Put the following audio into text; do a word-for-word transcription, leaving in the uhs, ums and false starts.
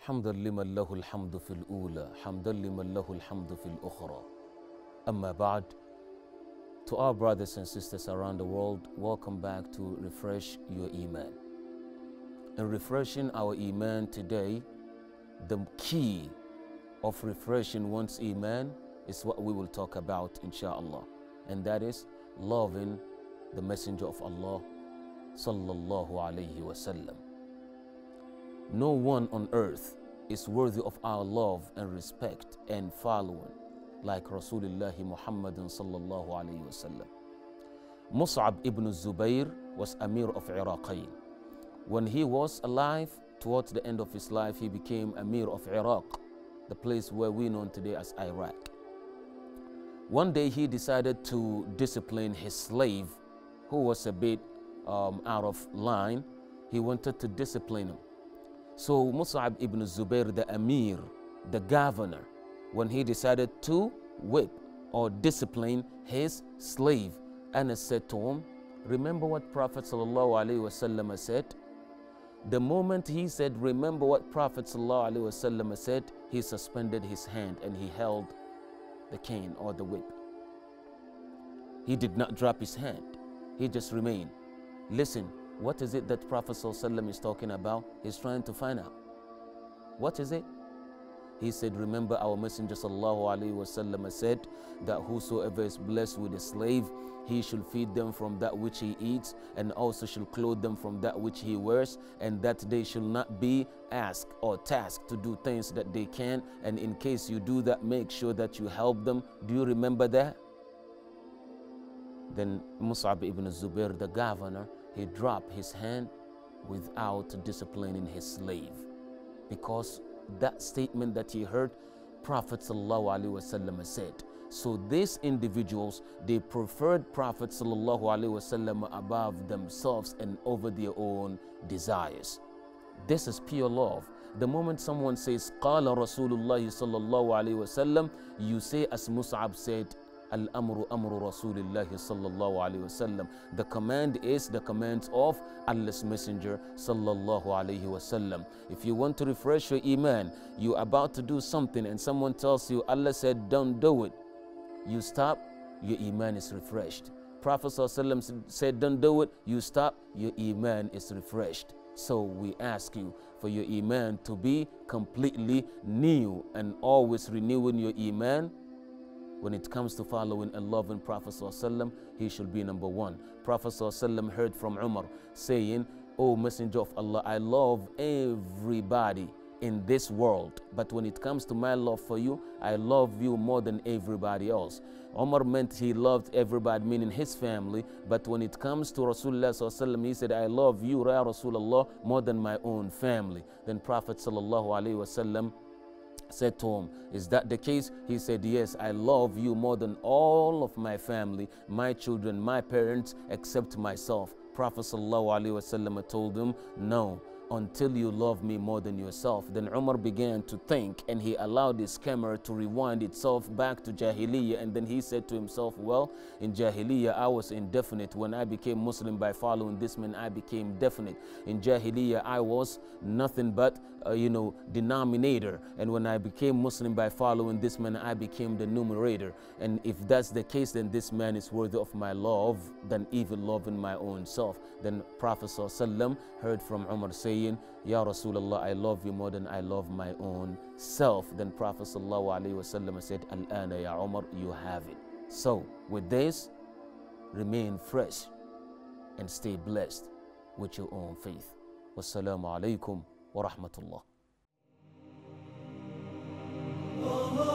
حمدا لمن له الحمد في الأولى حمدا لمن له الحمد في الأخرى أما بعد. To our brothers and sisters around the world, welcome back to Refresh Your Iman. In refreshing our Iman today, the key of refreshing one's Iman is what we will talk about, inshallah, and that is loving the Messenger of Allah sallallahu alayhi wasallam. No one on earth is worthy of our love and respect and following like Rasulullah Muhammadin sallallahu alayhi wasallam. Mus'ab ibn Zubayr was Amir of Iraqain. When he was alive, towards the end of his life, he became Amir of Iraq, the place where we know today as Iraq. One day he decided to discipline his slave, who was a bit um, out of line. He wanted to discipline him. So Mus'ab ibn Zubayr, the Amir, the governor, when he decided to whip or discipline his slave, Anas said to him, remember what Prophet sallallahu alaihi wasallam said? The moment he said, remember what Prophet sallallahu alaihi wasallam said, he suspended his hand and he held the cane or the whip. He did not drop his hand. He just remained. Listen, what is it that Prophet sallallahu alaihi wasallam is talking about? He's trying to find out. What is it? He said, remember our Messenger sallallahu alaihi wasallam said that whosoever is blessed with a slave, he should feed them from that which he eats, and also shall clothe them from that which he wears, and that they shall not be asked or tasked to do things that they can. And in case you do that, make sure that you help them. Do you remember that? Then Mus'ab ibn Zubair, the governor, he dropped his hand without disciplining his slave, because that statement that he heard, Prophet sallallahu alaihi wasallam said. So these individuals, they preferred Prophet sallallahu alaihi wasallam above themselves and over their own desires. This is pure love. The moment someone says qala Rasulullah sallallahu alaihi wasallam, you say as Mus'ab said, Al-amru amru Rasulillah sallallahu alaihi wasallam. The command is the command of Allah's Messenger sallallahu alaihi wasallam. If you want to refresh your Iman, you're about to do something and someone tells you Allah said don't do it, you stop, your Iman is refreshed. Prophet sallallahu alaihi wasallam said don't do it, you stop, your Iman is refreshed. So we ask you for your Iman to be completely new and always renewing your Iman. When it comes to following and loving Prophet ﷺ, he should be number one. Prophet ﷺ heard from Umar saying, O Messenger of Allah, I love everybody in this world, but when it comes to my love for you, I love you more than everybody else. Umar meant he loved everybody, meaning his family, but when it comes to Rasulullah ﷺ, he said, I love you, Ya Rasulullah, more than my own family. Then Prophet ﷺ said to him, is that the case? He said, yes, I love you more than all of my family, my children, my parents, except myself. Prophet sallallahu alaihi wasallam told him, no, until you love me more than yourself. Then Umar began to think, and he allowed his camera to rewind itself back to Jahiliyyah, and then he said to himself, well, in Jahiliyyah I was indefinite. When I became Muslim by following this man, I became definite. In Jahiliyyah I was nothing but uh, you know, denominator, and when I became Muslim by following this man, I became the numerator. And if that's the case, then this man is worthy of my love than even loving my own self. Then Prophet sallallahu alaihi wasallam heard from Umar saying, Ya Rasulullah, I love you more than I love my own self. Then Prophet sallallahu alaihi wasallam said, Al-ana ya Umar, you have it. So with this, remain fresh and stay blessed with your own faith. Wassalamu alaikum wa rahmatullah.